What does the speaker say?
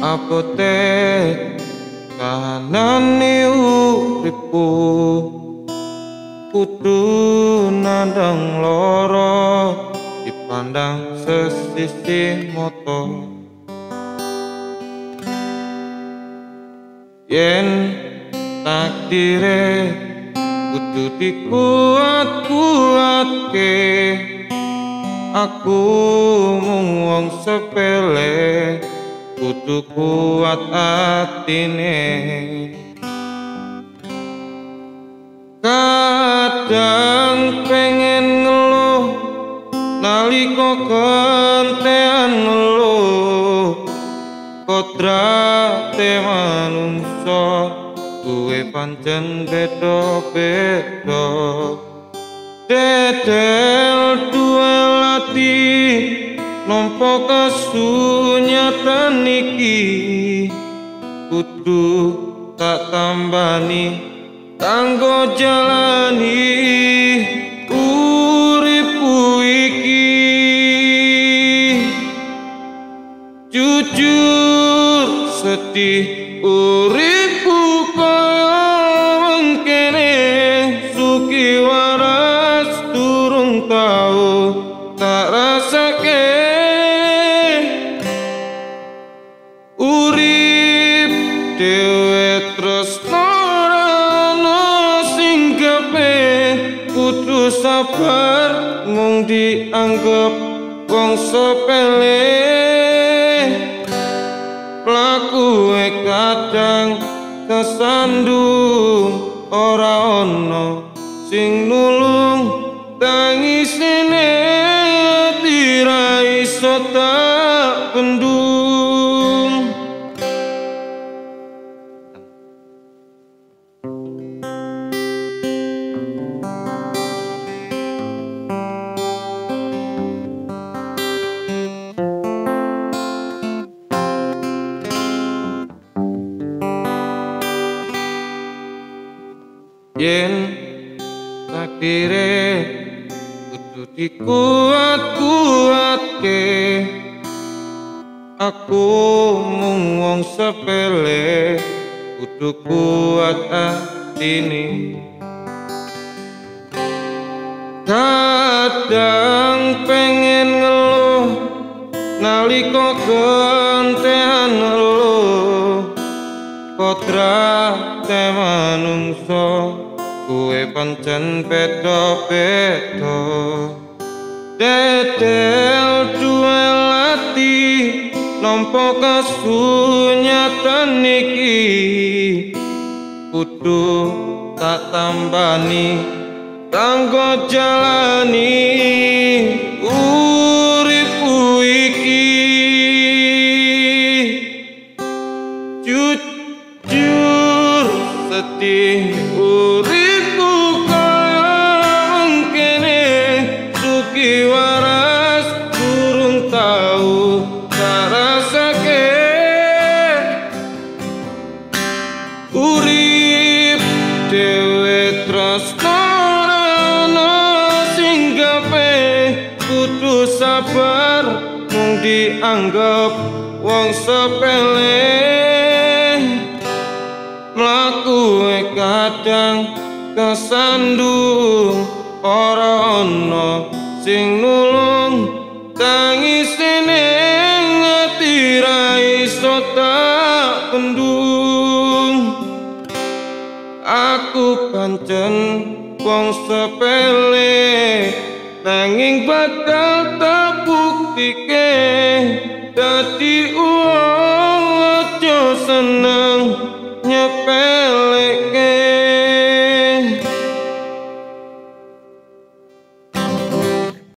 abote kahanane uripku kudu nandang loro dipandang sesisi moto. Yen takdire kudu dikuat-kuatke, aku mung wong sepele kudu kuat atine. Kadang pengen ngeluh nalika kentean ngeluh, kodrate manungsa kuwe pancen beda-beda. Dedel duel ati nampa kasunyatan iki, kudu tak tambani kanggo jalani uripku iki. Jujur sedih uripku kaya mengkene, suki waras durung tau tak rasake. Urip dhewe tresno ana singgepe, kudu sabar mung dianggep wong sepele. Lakuwe kadang kesandung, ora ono sing nulung, tangisine tira iso tak bendung. Yen takdire kudu dikuat-kuatke, aku mung wong sepele kudu kuat atine. Kadang pengen ngeluh nalika kentean ngeluh, kodrate manungsa kuwe pancen beda-beda. Dedel duel ati nampa kasunyatan iki, kudu tak tambani kanggo jalani uripku iki. Jujur sedih uripku kaya mengkene, suki waras durung tau tak rasake. Urip dhewe tresno ana singgepe, kudu sabar mung dianggep wong sepele. Mlakuwe kadang kesandung, ora ono sing nulung, tangisine ati ra iso tak bendung. Aku pancen wong sepele, nanging bakal tak buktike dadi